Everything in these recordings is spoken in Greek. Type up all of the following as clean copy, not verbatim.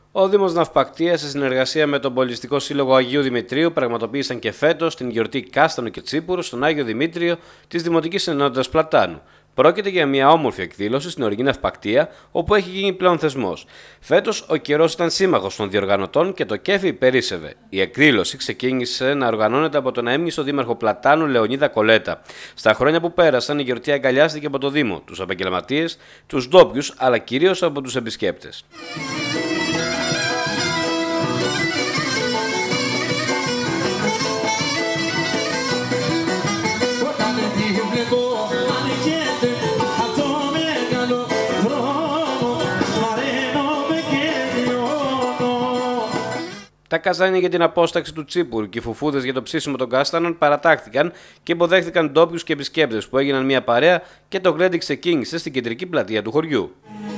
Ο Δήμος Ναυπακτίας, σε συνεργασία με τον Πολιτιστικό Σύλλογο Αγίου Δημητρίου, πραγματοποίησαν και φέτος την γιορτή Κάστανο και Τσίπουρου στον Άγιο Δημήτριο της Δημοτικής Ενότητας Πλατάνου. Πρόκειται για μια όμορφη εκδήλωση στην ορεινή Ναυπακτία, όπου έχει γίνει πλέον θεσμός. Φέτος ο καιρός ήταν σύμμαχος των διοργανωτών και το κέφι υπερίσσευε. Η εκδήλωση ξεκίνησε να οργανώνεται από τον αέμνηστο δήμαρχο Πλατάνου Λεωνίδα Κολέτα. Στα χρόνια που πέρασαν, η γιορτή αγκαλιάστηκε από το Δήμο, τους επαγγελματίες, τους ντόπιους, αλλά κυρίως από τους επισκέπτες. Τα καζάνια για την απόσταξη του Τσίπουρου και οι φουφούδες για το ψήσιμο των κάστανων παρατάχθηκαν και υποδέχθηκαν ντόπιους και επισκέπτες που έγιναν μια παρέα και το γλέντι ξεκίνησε στην κεντρική πλατεία του χωριού.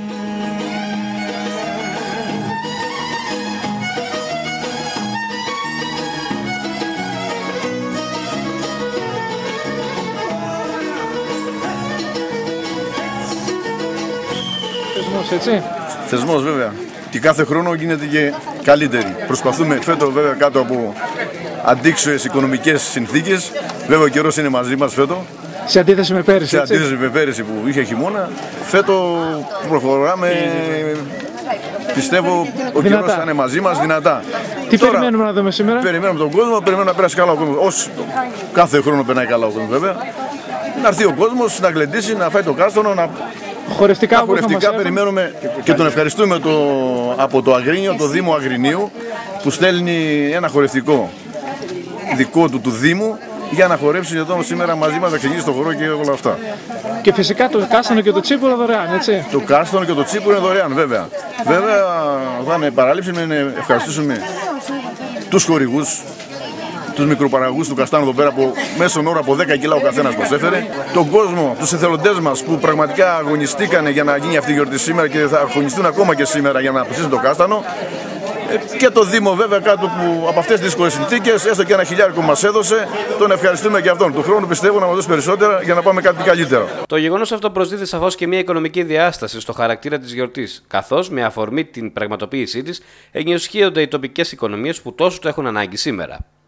Θεσμός, έτσι. Θεσμός, βέβαια. Και κάθε χρόνο γίνεται και καλύτερη. Προσπαθούμε φέτος, βέβαια, κάτω από αντίξωες οικονομικές συνθήκες. Βέβαια, ο καιρός είναι μαζί μας φέτος. Σε αντίθεση με πέρυσι. Σε αντίθεση με πέρυσι που είχε χειμώνα, φέτος προχωράμε. Πιστεύω ο καιρός θα είναι μαζί μας δυνατά. Τι τώρα, περιμένουμε να δούμε σήμερα? Περιμένουμε τον κόσμο, περιμένουμε να περάσει καλά ο κόσμος. Όσο κάθε χρόνο περνάει καλά ο κόσμος, βέβαια. Να έρθει ο κόσμος, να γλεντήσει, να φάει το κάστανο, να. Χορευτικά περιμένουμε και τον ευχαριστούμε από το Αγρίνιο, το Δήμο Αγρινίου, που στέλνει ένα χορευτικό δικό του Δήμου για να χορέψει εδώ σήμερα μαζί μας, να ξεκινήσει το χορό και όλα αυτά. Και φυσικά το κάστανο και το τσίπουρο δωρεάν, έτσι. Το κάστανο και το τσίπουρο είναι δωρεάν, βέβαια. Βέβαια θα είναι παράληψη να ευχαριστήσουμε τους χορηγούς, τους μικροπαραγωγούς του καστάνου εδώ πέρα, που μέσον όρο από 10 κιλά ο καθένας προσέφερε. Τον κόσμο, τους εθελοντές μας που πραγματικά αγωνιστήκανε για να γίνει αυτή η γιορτή σήμερα και θα αγωνιστούν ακόμα και σήμερα για να ψήσουν το κάστανο. Και το Δήμο, βέβαια, κάτω από αυτές τις δύσκολες συνθήκες, έστω και ένα χιλιάρικο μας έδωσε, τον ευχαριστούμε και αυτόν. Του χρόνου πιστεύω να μας δώσει περισσότερα για να πάμε κάτι καλύτερο. Το γεγονός αυτό προσδίδει σαφώς και μια οικονομική διάσταση στο χαρακτήρα της γιορτής, καθώς με αφορμή την πραγματοποίησή της ενισχύονται οι τοπικές οικονομίες που τόσο το έχουν ανάγκη σήμερα.